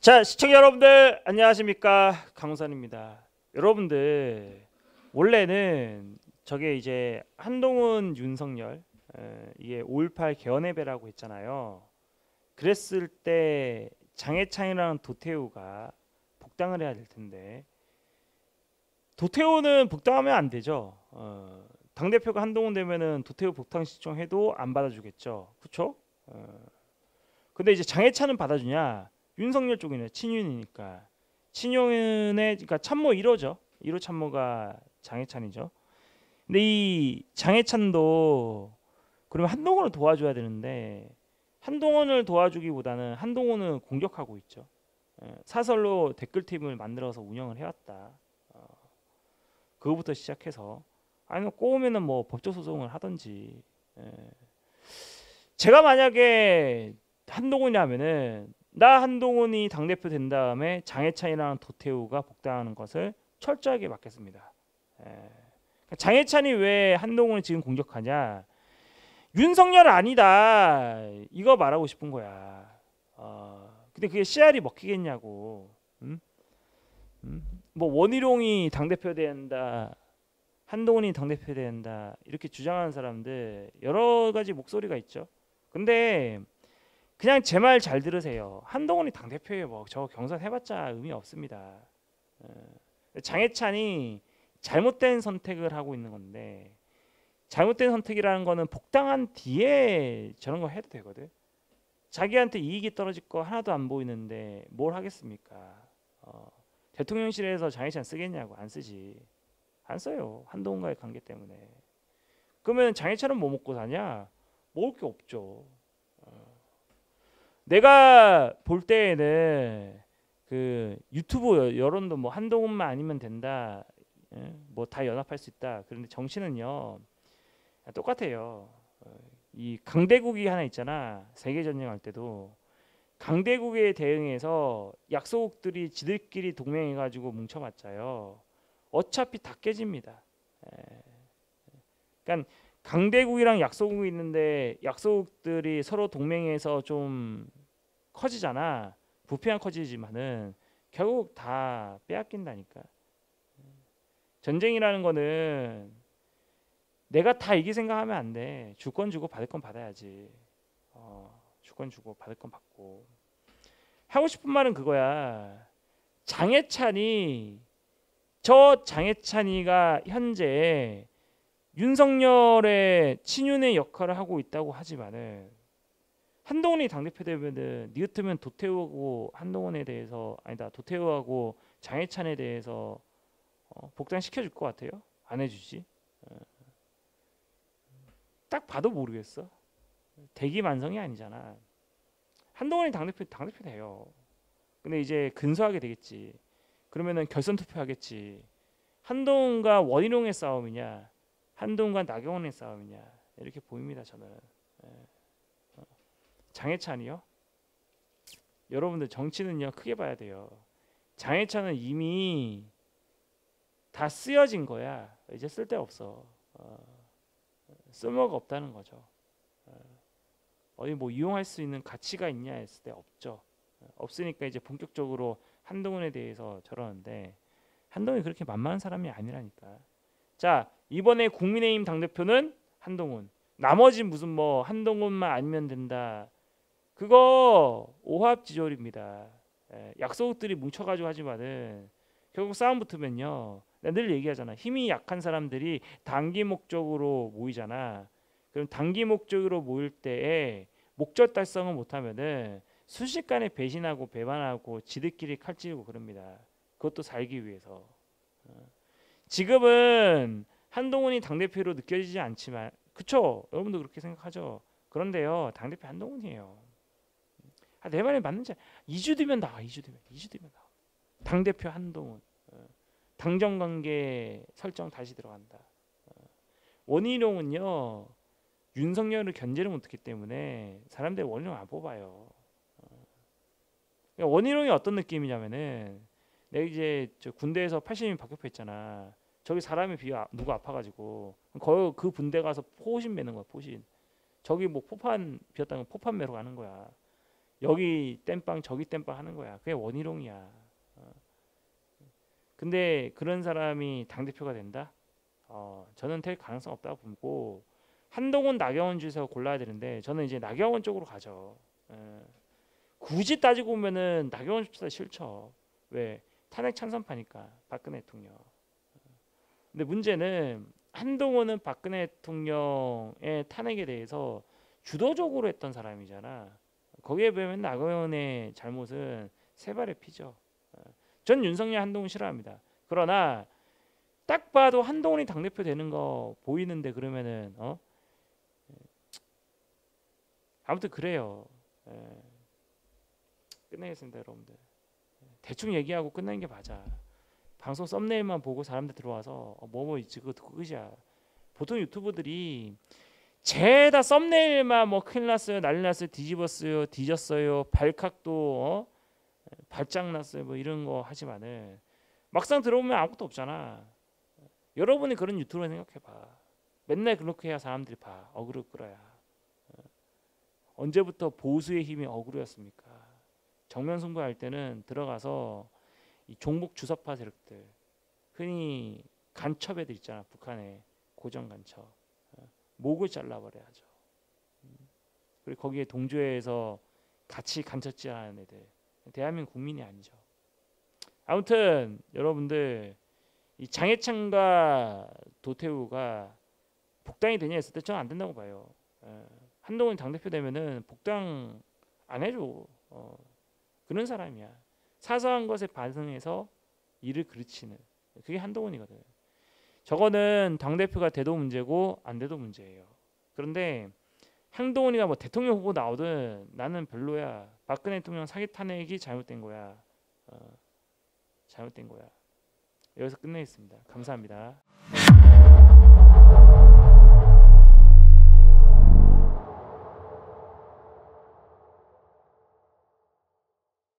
자, 시청자 여러분들 안녕하십니까? 강우산입니다. 여러분들 원래는 저게 이제 한동훈, 윤석열 이게 5.18 개헌해배라고 했잖아요. 그랬을 때 장해찬이랑 도태우가 복당을 해야 될 텐데 도태우는 복당하면 안 되죠. 당대표가 한동훈 되면은 도태우 복당 신청해도 안 받아주겠죠. 그렇죠? 근데 이제 장해찬은 받아주냐? 윤석열 쪽이네. 친윤이니까. 친윤의 그러니까 참모 1호죠. 1호 참모가 장해찬이죠. 근데 이 장해찬도 그러면 한동훈을 도와줘야 되는데 한동훈을 도와주기보다는 한동훈을 공격하고 있죠. 사설로 댓글팀을 만들어서 운영을 해왔다. 그거부터 시작해서 아니면 꼬우면은 뭐 법적 소송을 하든지. 제가 만약에 한동훈이라면은 나 한동훈이 당대표 된 다음에 장해찬이랑 도태우가 복당하는 것을 철저하게 막겠습니다. 장해찬이 왜 한동훈을 지금 공격하냐? 윤석열 아니다 이거 말하고 싶은 거야. 근데 그게 씨알이 먹히겠냐고. 음? 뭐 원희룡이 당대표 된다, 한동훈이 당대표 된다 이렇게 주장하는 사람들 여러 가지 목소리가 있죠. 근데 그냥 제 말 잘 들으세요. 한동훈이 당대표에 뭐 저 경선 해봤자 의미 없습니다. 장해찬이 잘못된 선택을 하고 있는 건데 잘못된 선택이라는 거는 복당한 뒤에 저런 거 해도 되거든. 자기한테 이익이 떨어질 거 하나도 안 보이는데 뭘 하겠습니까? 대통령실에서 장해찬 쓰겠냐고. 안 쓰지. 안 써요. 한동훈과의 관계 때문에. 그러면 장해찬은 뭐 먹고 사냐? 먹을 게 없죠. 내가 볼 때에는 그 유튜브 여론도 뭐 한동훈만 아니면 된다, 뭐 다 연합할 수 있다. 그런데 정치는요 똑같아요. 이 강대국이 하나 있잖아. 세계 전쟁 할 때도 강대국에 대응해서 약소국들이 지들끼리 동맹해가지고 뭉쳐봤자요. 어차피 다 깨집니다. 그러니까 강대국이랑 약소국이 있는데 약소국들이 서로 동맹해서 좀 커지잖아. 부패만 커지지만은 결국 다 빼앗긴다니까. 전쟁이라는 거는 내가 다 이기 생각하면 안 돼. 줄 건 주고 받을 건 받아야지. 줄 건 주고 받을 건 받고. 하고 싶은 말은 그거야. 장해찬이 저 장해찬이가 현재 윤석열의 친윤의 역할을 하고 있다고 하지만은 한동훈이 당대표 되면은 니 같으면 도태우하고 한동훈에 대해서 아니다 도태우하고 장해찬에 대해서 복당 시켜줄 것 같아요? 안 해주지? 딱 봐도 모르겠어. 대기만성이 아니잖아. 한동훈이 당대표 돼요. 근데 이제 근소하게 되겠지. 그러면은 결선 투표하겠지. 한동훈과 원희룡의 싸움이냐, 한동훈과 나경원의 싸움이냐 이렇게 보입니다. 저는. 장해찬이요? 여러분들 정치는요 크게 봐야 돼요. 장해찬은 이미 다 쓰여진 거야. 이제 쓸데없어. 쓸모가 없다는 거죠. 어디 뭐 이용할 수 있는 가치가 있냐 했을 때 없죠. 없으니까 이제 본격적으로 한동훈에 대해서 저러는데 한동훈이 그렇게 만만한 사람이 아니라니까. 자, 이번에 국민의힘 당대표는 한동훈. 나머지 무슨 뭐 한동훈만 아니면 된다. 그거 오합지졸입니다. 약소국들이 뭉쳐가지고 하지만은 결국 싸움 붙으면요. 내가 늘 얘기하잖아. 힘이 약한 사람들이 단기 목적으로 모이잖아. 그럼 단기 목적으로 모일 때에 목적 달성을 못하면은 순식간에 배신하고 배반하고 지들끼리 칼찌르고 그럽니다. 그것도 살기 위해서. 지금은 한동훈이 당대표로 느껴지지 않지만 그쵸? 여러분도 그렇게 생각하죠? 그런데요. 당대표 한동훈이에요. 내 말이 맞는지 2주 뒤면 나와. 2주 뒤면 나와. 당대표 한동훈. 당정관계 설정 다시 들어간다. 원희룡은요. 윤석열을 견제를 못했기 때문에 사람들이 원희룡 안 뽑아요. 그러니까 원희룡이 어떤 느낌이냐면은 내가 이제 저 군대에서 80인 박격포했잖아. 저기 사람이 누가 아파가지고 거의 그 분대 가서 포신 매는 거야. 포신. 저기 뭐 포판 비었다는 거 포판 매러 가는 거야. 여기 땜빵 저기 땜빵 하는 거야. 그게 원희룡이야. 근데 그런 사람이 당대표가 된다? 저는 될 가능성 없다고 보고 한동훈, 나경원 중에서 골라야 되는데 저는 이제 나경원 쪽으로 가죠. 굳이 따지고 보면은 나경원조차 싫죠. 왜? 탄핵 찬성파니까 박근혜 대통령. 근데 문제는 한동훈은 박근혜 대통령의 탄핵에 대해서 주도적으로 했던 사람이잖아. 거기에 비하면 나경원의 잘못은 세 발의 피죠. 전 윤석열 한동훈 싫어합니다. 그러나 딱 봐도 한동훈이 당대표 되는 거 보이는데 그러면은 아무튼 그래요. 끝내겠습니다, 여러분들. 대충 얘기하고 끝내는 게 맞아. 방송 썸네일만 보고 사람들 들어와서 뭐뭐 있지 그거 듣고 끝이야. 보통 유튜버들이 죄다 썸네일만 뭐 큰일 났어요, 난리 났어요, 뒤집었어요, 뒤졌어요, 발칵도 발작 났어요, 뭐 이런 거 하지만은 막상 들어보면 아무것도 없잖아. 여러분이 그런 유튜브를 생각해봐. 맨날 그렇게 해야 사람들이 봐. 어그로 끌어야. 언제부터 보수의 힘이 어그로였습니까? 정면 승부할 때는 들어가서 이 종북 주사파 세력들, 흔히 간첩애들 있잖아. 북한의 고정 간첩, 목을 잘라버려야죠. 그리고 거기에 동조해서 같이 간첩질하는 애들, 대한민국 국민이 아니죠. 아무튼 여러분들 이 장해찬과 도태우가 복당이 되냐 했을 때 저는 안 된다고 봐요. 한동훈 당대표 되면은 복당 안 해줘. 그런 사람이야. 사소한 것에 반성해서 일을 그르치는 그게 한동훈이거든. 저거는 당대표가 돼도 문제고 안 돼도 문제예요. 그런데 한동훈이가 뭐 대통령 후보 나오든 나는 별로야. 박근혜 대통령 사기 탄핵이 잘못된 거야. 잘못된 거야. 여기서 끝내겠습니다. 감사합니다.